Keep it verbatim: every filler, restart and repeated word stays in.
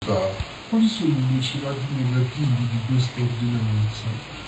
Quali sono invece i lati negativi di questa ordinanza?